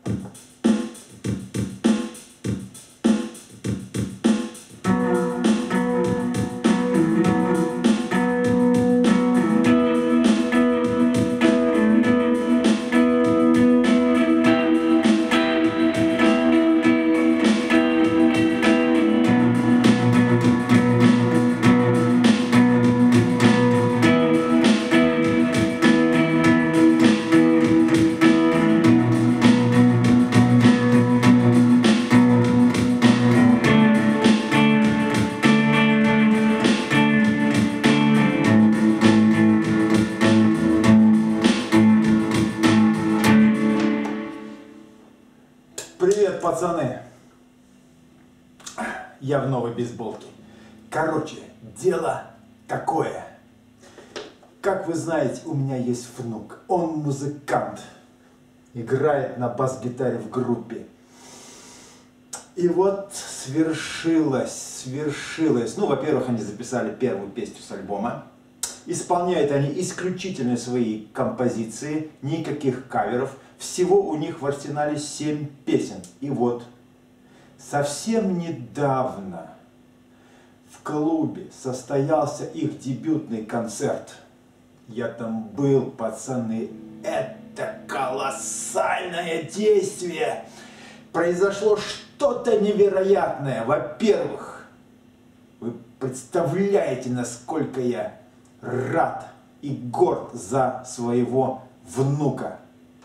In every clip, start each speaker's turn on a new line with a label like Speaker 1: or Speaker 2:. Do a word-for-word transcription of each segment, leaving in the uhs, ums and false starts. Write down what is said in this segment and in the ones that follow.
Speaker 1: Привет, пацаны! Я в новой бейсболке. Короче, дело такое. Как вы знаете, у меня есть внук. Он музыкант. Играет на бас-гитаре в группе. И вот свершилось, свершилось. Ну, во-первых, они записали первую песню с альбома. Исполняют они исключительно свои композиции, никаких каверов. Всего у них в арсенале семь песен. И вот, совсем недавно в клубе состоялся их дебютный концерт. Я там был, пацаны. Это колоссальное действие. Произошло что-то невероятное. Во-первых, вы представляете, насколько я рад и горд за своего внука.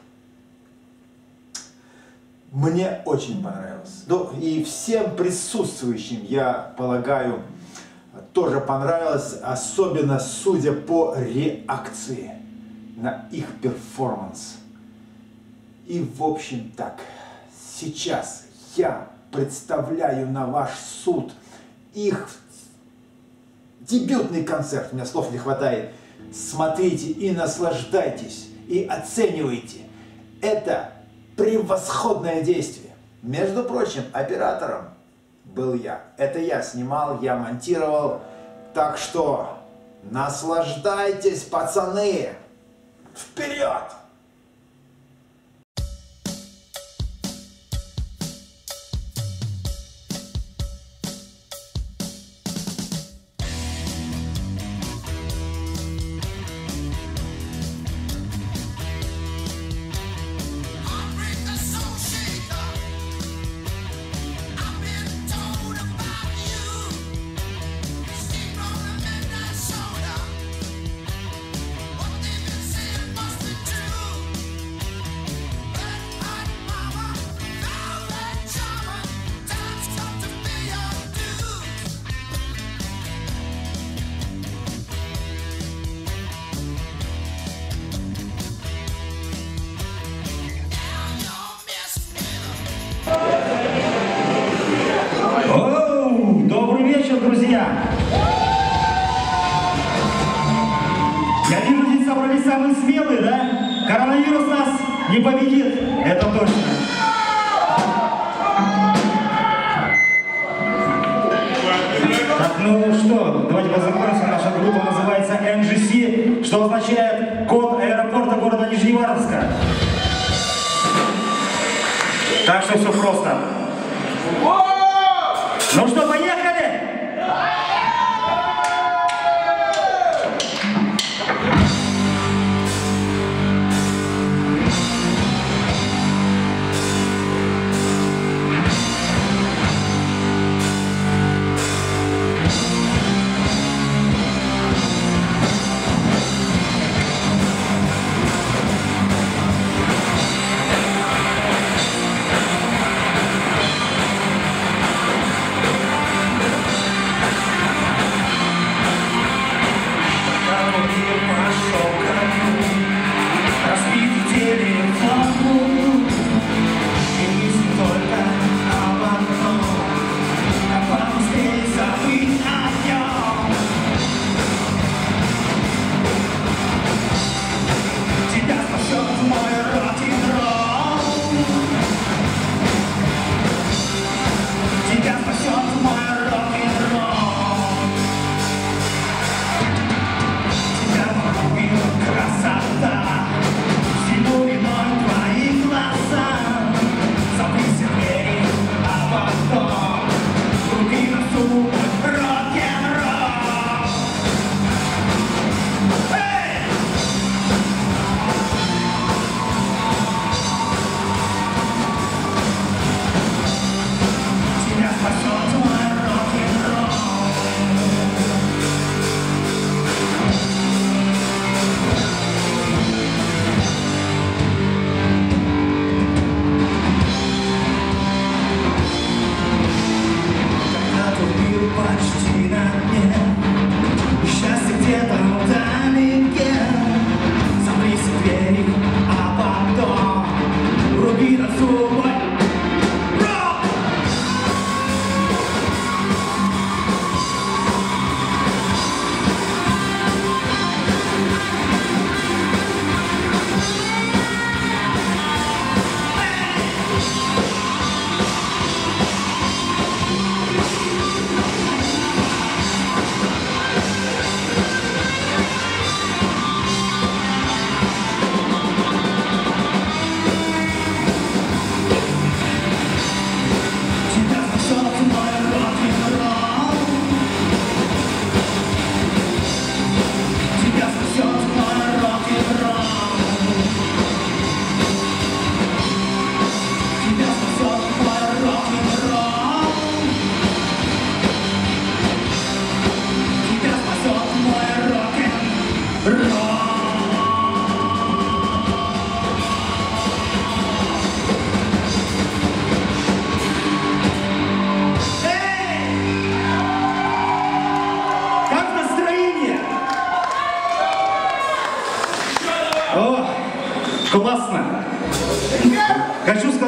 Speaker 1: Мне очень понравилось. Ну, и всем присутствующим, я полагаю, тоже понравилось, особенно судя по реакции на их перформанс. И в общем так, сейчас я представляю на ваш суд их дебютный концерт. У меня слов не хватает. Смотрите и наслаждайтесь, и оценивайте. Это превосходное действие. Между прочим, оператором был я. Это я снимал, я монтировал. Так что наслаждайтесь, пацаны! Вперед!
Speaker 2: Друзья, я вижу, здесь собрались самые смелые, да? Коронавирус нас не победит, это точно. Так, ну что, давайте познакомимся. Наша группа называется эн джи си, что означает код аэропорта города Нижневартовска. Так что все просто. Ну что, поехали!
Speaker 3: Красота, всему виной твои глаза.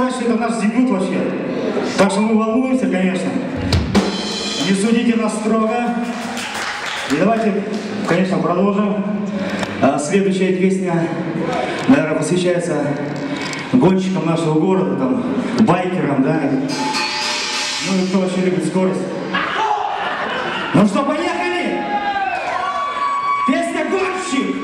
Speaker 2: сказать, что это наш дебют вообще. Так что мы волнуемся, конечно. Не судите нас строго. И давайте, конечно, продолжим. А следующая песня, наверное, посвящается гонщикам нашего города, там, байкерам, да. Ну и кто вообще любит скорость. Ну что, поехали! Песня «Гонщик».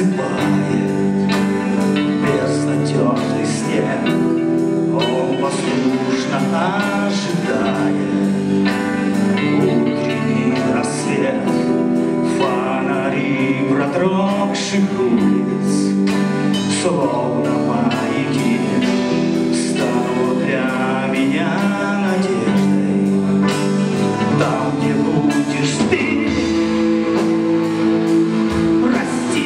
Speaker 2: засыпает безнадежный снег. Он послушно ожидает утренний рассвет. Фонари продрогших улиц, словно маяки, станут для меня надеждой. Там, где будешь ты, прости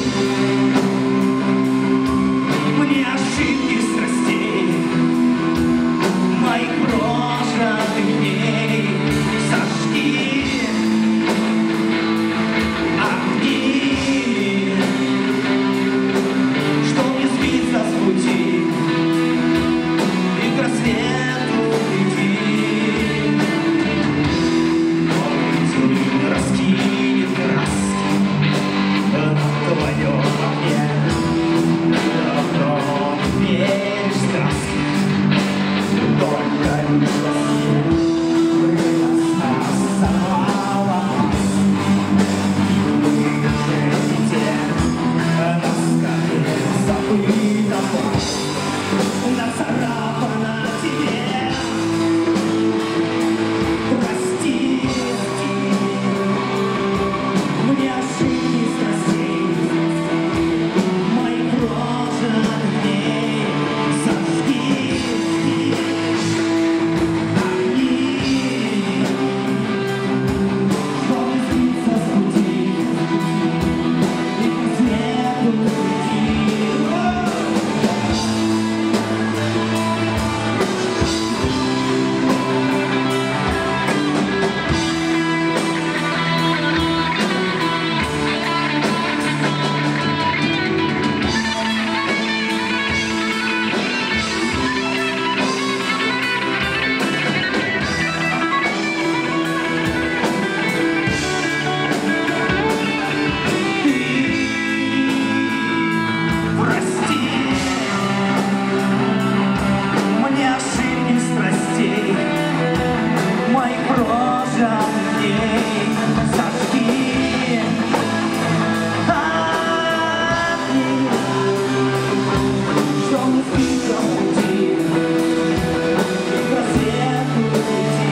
Speaker 2: мне ошибки страстей, моих прожитых дней. Сожги огни, что не сбиться с пути и к рассвету иди. Новый день раскинет краски на твоем окне. Давно не веришь в сказки, только лишь во сне. Время нас сорвало, выдержите на скале забытого, нацарапано тебе. Прости мне ошибки страстей, моих прожитых дней. Зажги огни, чтобы сбиться с пути и к свету уйти. Прости мне ошибки страстей, моих прожитых дней. Зажги огни, что не сбиться с пути и к рассвету уйти.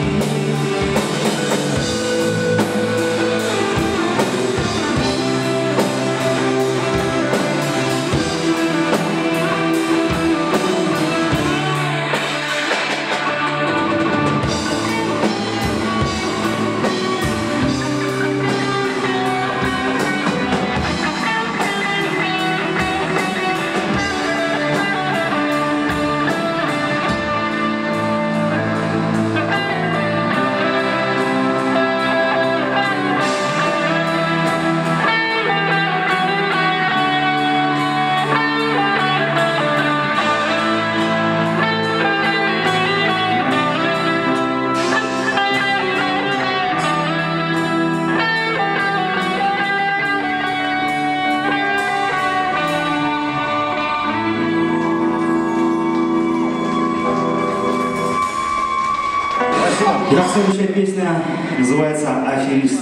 Speaker 2: Итак, следующая песня называется «Аферист».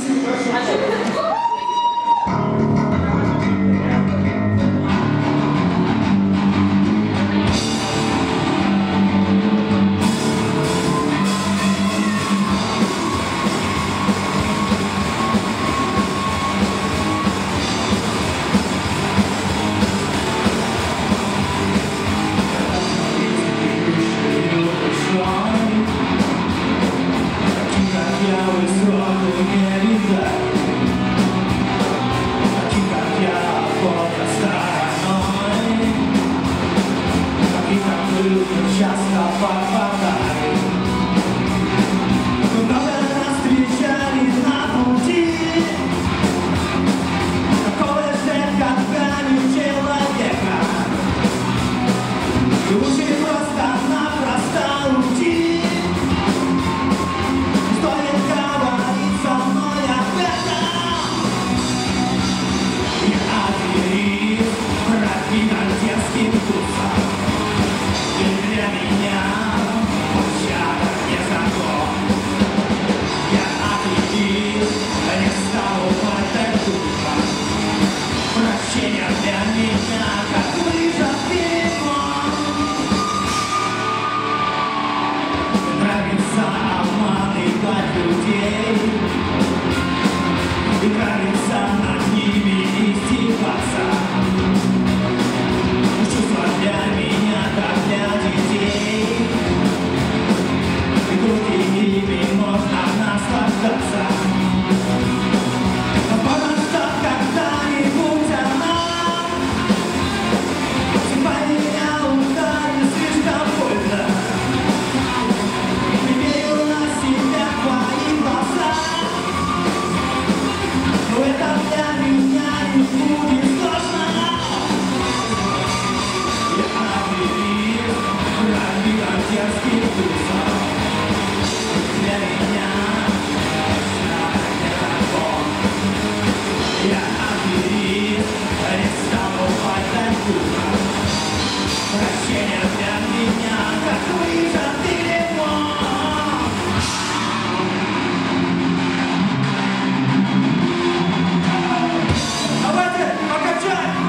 Speaker 2: Я высокую не видать.
Speaker 3: Прощение для меня, как выжатый лимон. Давайте, покачаем!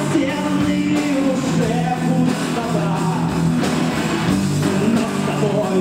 Speaker 4: Тобой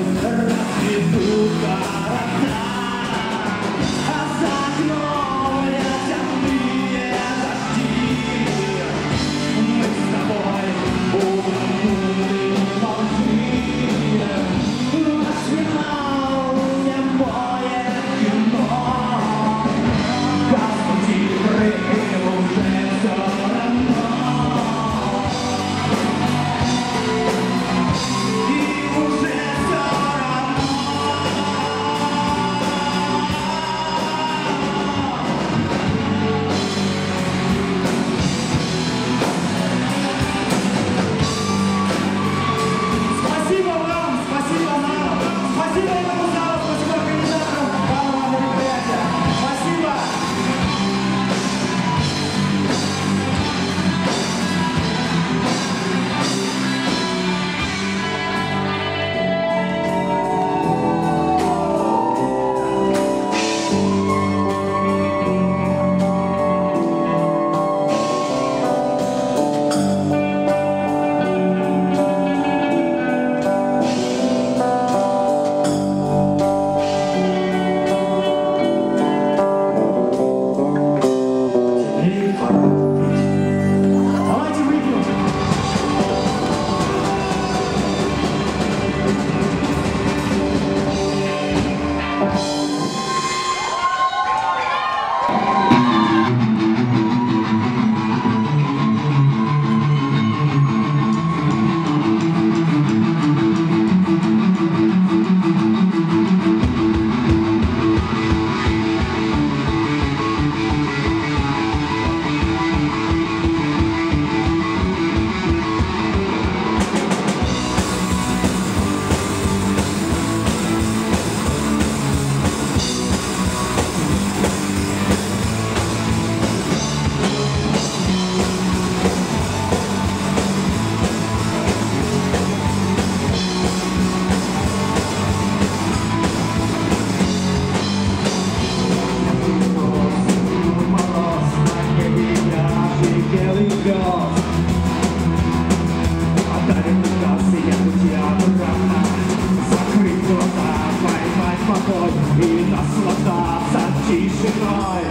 Speaker 2: отдали приказ, и нет пути обратно. Закрыть глаза, поймать покой и наслаждаться тишиной.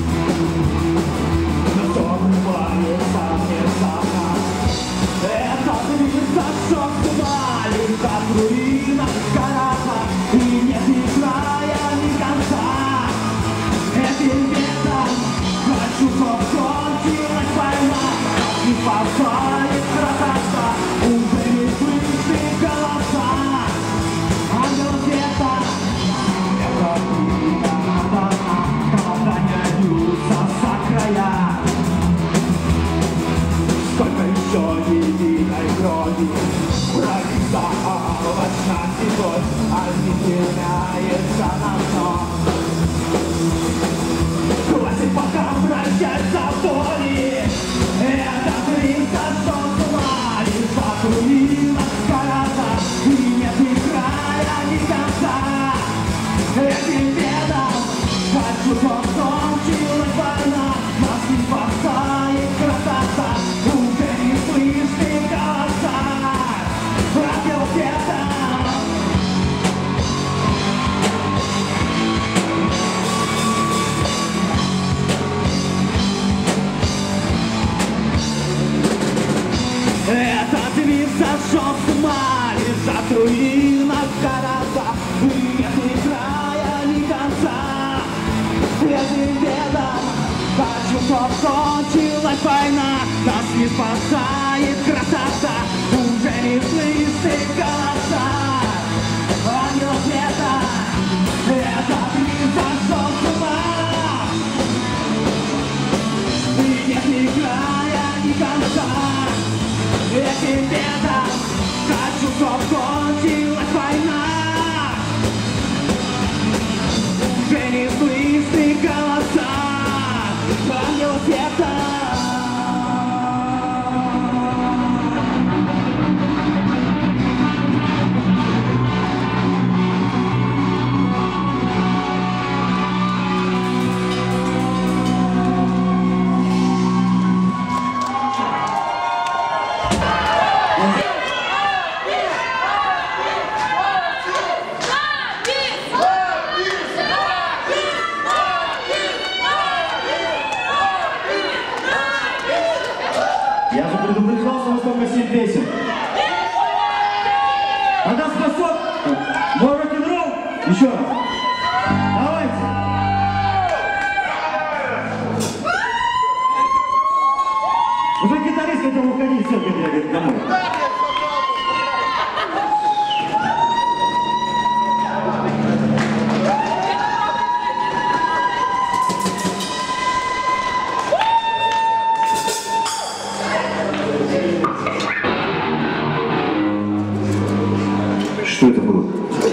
Speaker 2: Но то бывается внезапно. Это длится, что в тумане, как в руинах города, и нет ни края, ни конца. Этим летом хочу, чтоб кончилась война, и спасает красота, уже не слышны голоса. Ангел света, это видно, когда не льются за края. Сколько еще невинной крови пролиться овощна зимой, а не теряется на дно. Хватит пока вращаться в боли, это длится, что тумани, за руинах города, и нет ни края, ни конца. Этим бедом хочу, чтоб кончилась война, нас не спасает красота, уже не слышны голоса. Ангел света. Этот вид зажжен в тумане, лежат в руинах города, и нет ни края, ни конца. Этим бедом хочу, чтоб кончилась война, нас не спасает красота, уже не слышны голоса. Ангел света, этот вид зажжен в тумане, и нет ни края, ни конца. Этим бедом хочу, чтоб кончилась война, уже не слышны голоса. Ангел света.
Speaker 4: Я же предупреждал, что настолько семь песен. Она способна. Мой рок-н-ролл. Еще раз. Давайте. Уже гитарист хотел уходить, все, говорит, домой.
Speaker 2: Что это было?